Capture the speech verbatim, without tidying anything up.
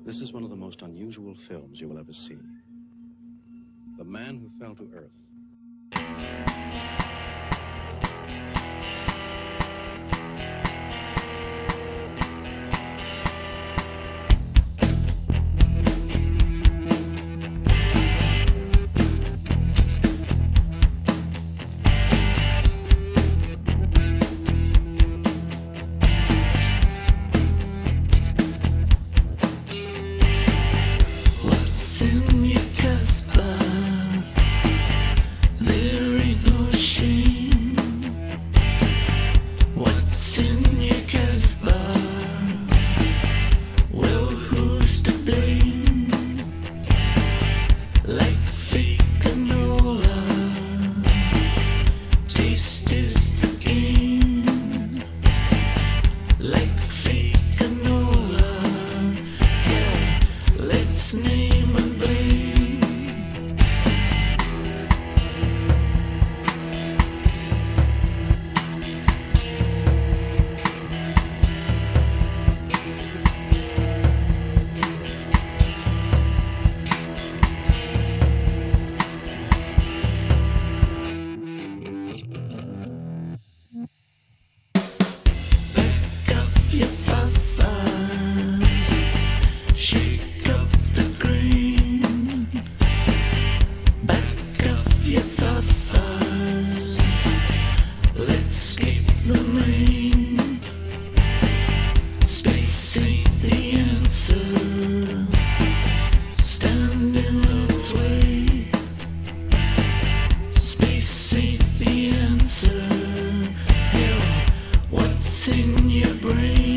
This is one of the most unusual films you will ever see. The Man Who Fell to Earth. In your Casbah, there ain't no shame. What's in your Casbah? Well, who's to blame? Like fake canola, taste is the game. Like fake canola, yeah, let's name and blame. Back off your fa-fas, shake up the green. Back off your fa-fas, let's escape the rain. Space ain't the answer, stand in its way. Space ain't the answer, hell, what's in your brain?